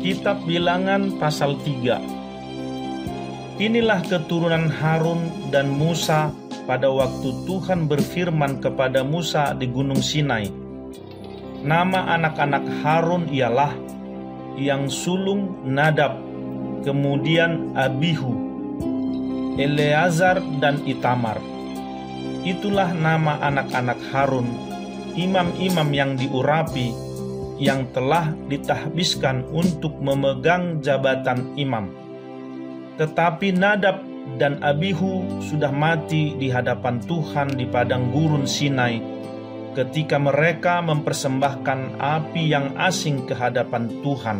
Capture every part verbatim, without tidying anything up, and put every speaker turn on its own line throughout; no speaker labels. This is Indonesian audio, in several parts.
Kitab Bilangan pasal tiga. Inilah keturunan Harun dan Musa pada waktu Tuhan berfirman kepada Musa di Gunung Sinai. Nama anak-anak Harun ialah yang sulung Nadab, kemudian Abihu, Eleazar dan Itamar. Itulah nama anak-anak Harun, imam-imam yang diurapi, yang telah ditahbiskan untuk memegang jabatan imam. Tetapi Nadab dan Abihu sudah mati di hadapan Tuhan di padang gurun Sinai ketika mereka mempersembahkan api yang asing ke hadapan Tuhan.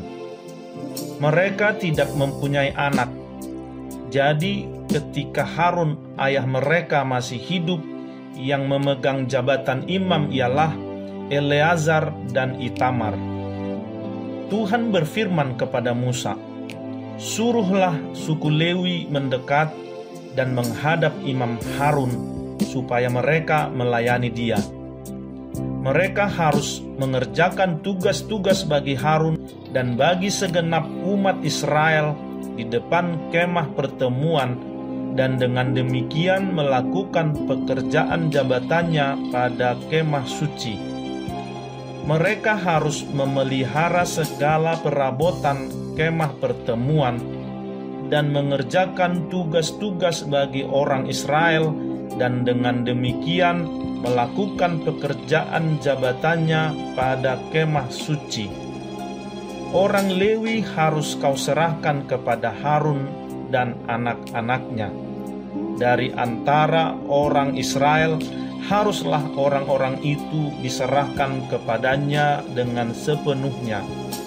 Mereka tidak mempunyai anak. Jadi ketika Harun ayah mereka masih hidup, yang memegang jabatan imam ialah Eleazar dan Itamar. Tuhan berfirman kepada Musa, "Suruhlah suku Lewi mendekat dan menghadap Imam Harun supaya mereka melayani dia. Mereka harus mengerjakan tugas-tugas bagi Harun dan bagi segenap umat Israel di depan kemah pertemuan, dan dengan demikian melakukan pekerjaan jabatannya pada kemah suci. Mereka harus memelihara segala perabotan kemah pertemuan dan mengerjakan tugas-tugas bagi orang Israel, dan dengan demikian melakukan pekerjaan jabatannya pada kemah suci. Orang Lewi harus kau serahkan kepada Harun dan anak-anaknya. Dari antara orang Israel haruslah orang-orang itu diserahkan kepadanya dengan sepenuhnya.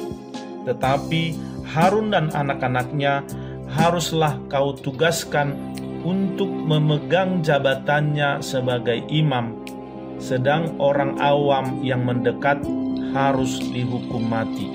Tetapi Harun dan anak-anaknya haruslah kau tugaskan untuk memegang jabatannya sebagai imam, sedang orang awam yang mendekat harus dihukum mati."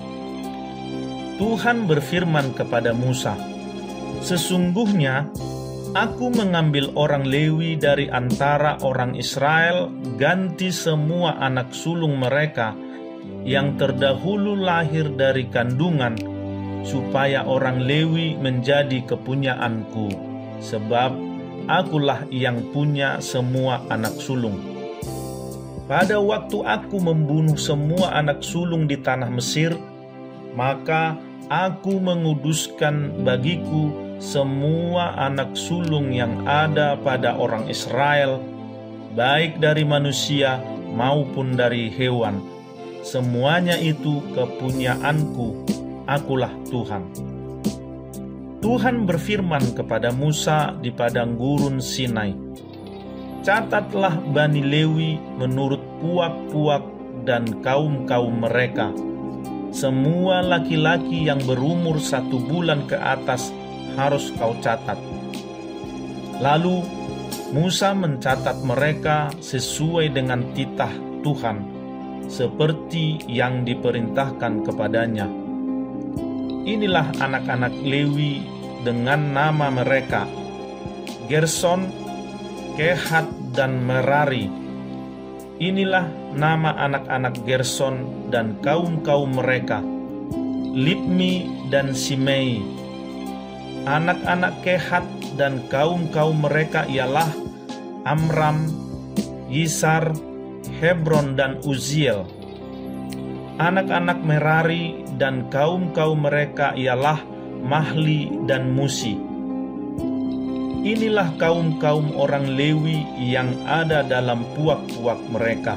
Tuhan berfirman kepada Musa, "Sesungguhnya Aku mengambil orang Lewi dari antara orang Israel, ganti semua anak sulung mereka yang terdahulu lahir dari kandungan, supaya orang Lewi menjadi kepunyaanku, sebab akulah yang punya semua anak sulung. Pada waktu aku membunuh semua anak sulung di tanah Mesir, maka aku menguduskan bagiku semua anak sulung yang ada pada orang Israel, baik dari manusia maupun dari hewan. Semuanya itu kepunyaanku, akulah Tuhan." Tuhan berfirman kepada Musa di padang gurun Sinai, "Catatlah Bani Lewi menurut puak-puak dan kaum-kaum mereka. Semua laki-laki yang berumur satu bulan ke atas harus kau catat." Lalu Musa mencatat mereka sesuai dengan titah Tuhan, seperti yang diperintahkan kepadanya. Inilah anak-anak Lewi dengan nama mereka: Gerson, Kehat, dan Merari. Inilah nama anak-anak Gerson dan kaum-kaum mereka: Libni dan Simei. Anak-anak Kehat dan kaum-kaum mereka ialah Amram, Yisar, Hebron, dan Uziel. Anak-anak Merari dan kaum-kaum mereka ialah Mahli dan Musi. Inilah kaum-kaum orang Lewi yang ada dalam puak-puak mereka.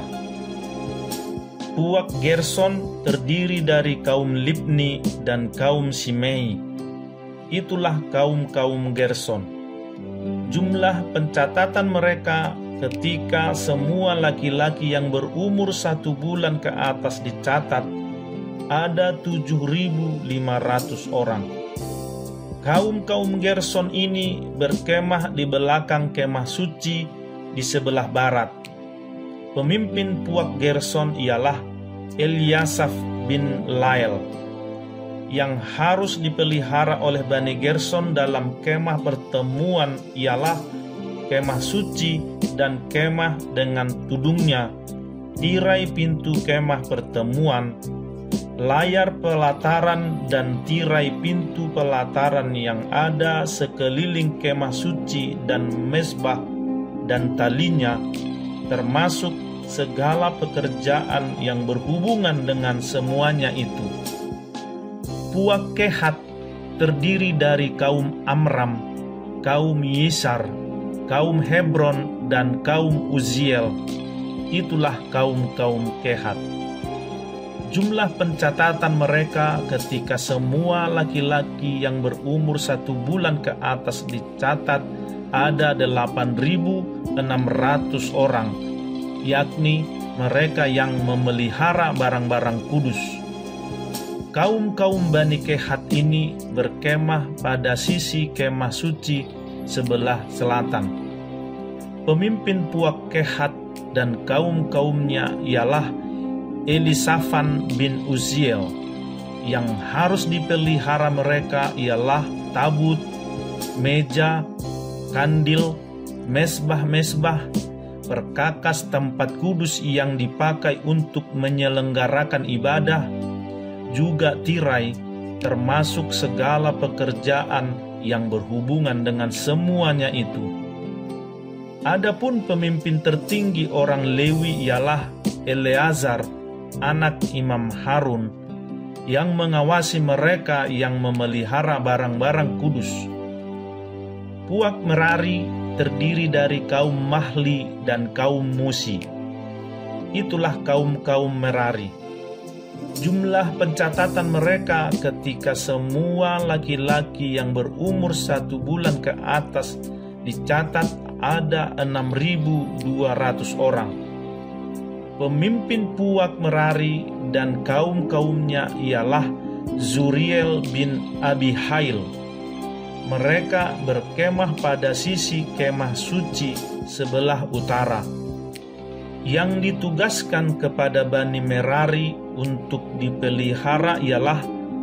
Puak Gerson terdiri dari kaum Libni dan kaum Simei. Itulah kaum-kaum Gerson. Jumlah pencatatan mereka ketika semua laki-laki yang berumur satu bulan ke atas dicatat ada tujuh ribu lima ratus orang. Kaum-kaum Gerson ini berkemah di belakang kemah suci di sebelah barat. Pemimpin puak Gerson ialah Eliasaf bin Lael. Yang harus dipelihara oleh Bani Gerson dalam kemah pertemuan ialah kemah suci dan kemah dengan tudungnya, tirai pintu kemah pertemuan, layar pelataran dan tirai pintu pelataran yang ada sekeliling kemah suci dan mezbah dan talinya, termasuk segala pekerjaan yang berhubungan dengan semuanya itu. Puak Kehat terdiri dari kaum Amram, kaum Yisar, kaum Hebron, dan kaum Uziel. Itulah kaum-kaum Kehat. Jumlah pencatatan mereka ketika semua laki-laki yang berumur satu bulan ke atas dicatat ada delapan ribu enam ratus orang, yakni mereka yang memelihara barang-barang kudus. Kaum-kaum Bani Kehat ini berkemah pada sisi kemah suci sebelah selatan. Pemimpin puak Kehat dan kaum-kaumnya ialah Elisafan bin Uziel. Yang harus dipelihara mereka ialah tabut, meja, kandil, mesbah-mesbah, perkakas tempat kudus yang dipakai untuk menyelenggarakan ibadah, juga tirai, termasuk segala pekerjaan yang berhubungan dengan semuanya itu. Adapun pemimpin tertinggi orang Lewi ialah Eleazar, anak Imam Harun, yang mengawasi mereka yang memelihara barang-barang kudus. Puak Merari terdiri dari kaum Mahli dan kaum Musi. Itulah kaum-kaum Merari. Jumlah pencatatan mereka ketika semua laki-laki yang berumur satu bulan ke atas dicatat ada enam ribu dua ratus orang. Pemimpin puak Merari dan kaum-kaumnya ialah Zuriel bin Abihail. Mereka berkemah pada sisi kemah suci sebelah utara. Yang ditugaskan kepada Bani Merari untuk dipelihara ialah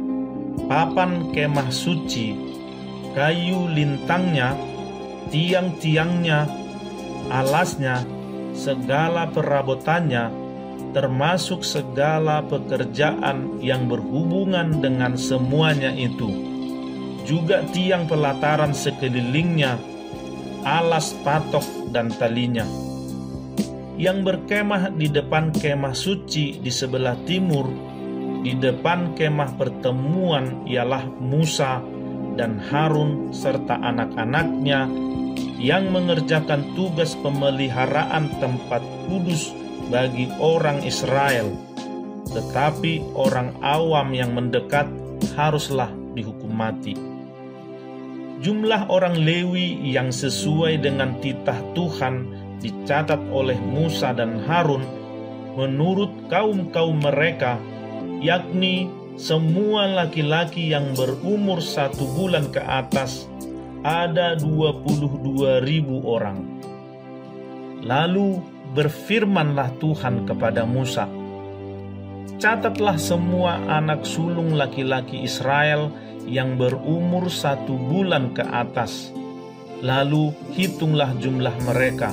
papan kemah suci, kayu lintangnya, tiang-tiangnya, alasnya, segala perabotannya, termasuk segala pekerjaan yang berhubungan dengan semuanya itu, juga tiang pelataran sekelilingnya, alas patok dan talinya. Yang berkemah di depan kemah suci di sebelah timur, di depan kemah pertemuan ialah Musa dan Harun serta anak-anaknya yang mengerjakan tugas pemeliharaan tempat kudus bagi orang Israel, tetapi orang awam yang mendekat haruslah dihukum mati. Jumlah orang Lewi yang sesuai dengan titah Tuhan dicatat oleh Musa dan Harun menurut kaum-kaum mereka, yakni semua laki-laki yang berumur satu bulan ke atas ada dua puluh dua ribu orang. Lalu berfirmanlah Tuhan kepada Musa, catatlah semua anak sulung laki-laki Israel yang berumur satu bulan ke atas, lalu hitunglah jumlah mereka.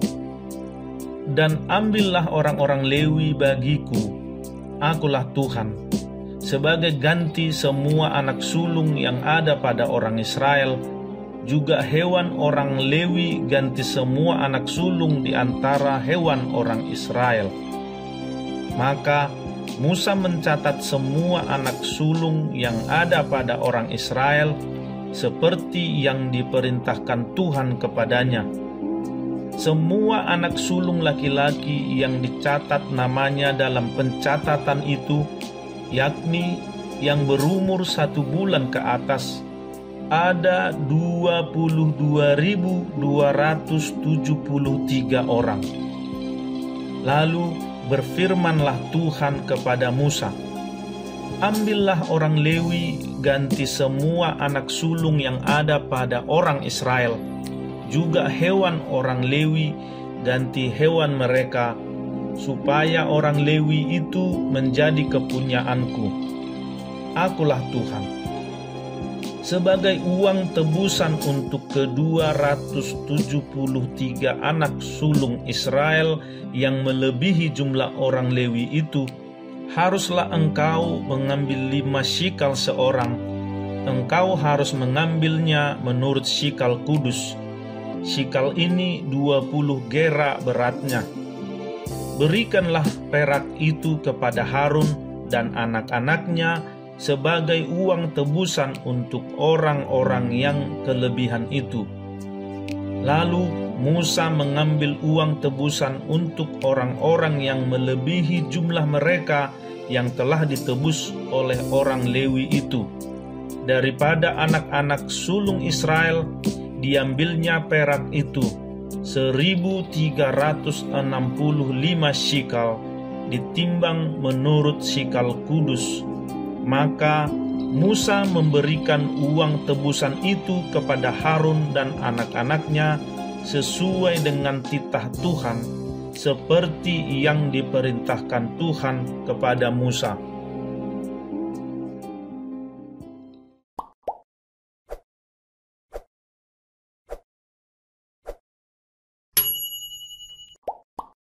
Dan ambillah orang-orang Lewi bagiku, akulah Tuhan, sebagai ganti semua anak sulung yang ada pada orang Israel, juga hewan orang Lewi ganti semua anak sulung di antara hewan orang Israel. Maka Musa mencatat semua anak sulung yang ada pada orang Israel seperti yang diperintahkan Tuhan kepadanya. Semua anak sulung laki-laki yang dicatat namanya dalam pencatatan itu, yakni yang berumur satu bulan ke atas, ada dua puluh dua ribu dua ratus tujuh puluh tiga orang. Lalu berfirmanlah Tuhan kepada Musa, ambillah orang Lewi ganti semua anak sulung yang ada pada orang Israel, juga hewan orang Lewi ganti hewan mereka, supaya orang Lewi itu menjadi kepunyaanku. Akulah Tuhan. Sebagai uang tebusan untuk kedua ratus tujuh puluh tiga anak sulung Israel yang melebihi jumlah orang Lewi itu, haruslah engkau mengambil lima shikal seorang. Engkau harus mengambilnya menurut shikal kudus. Shikal ini dua puluh gera beratnya. Berikanlah perak itu kepada Harun dan anak-anaknya sebagai uang tebusan untuk orang-orang yang kelebihan itu. Lalu Musa mengambil uang tebusan untuk orang-orang yang melebihi jumlah mereka yang telah ditebus oleh orang Lewi itu. Daripada anak-anak sulung Israel, diambilnya perak itu seribu tiga ratus enam puluh lima shikal, ditimbang menurut shikal kudus. Maka Musa memberikan uang tebusan itu kepada Harun dan anak-anaknya sesuai dengan titah Tuhan, seperti yang diperintahkan Tuhan kepada Musa.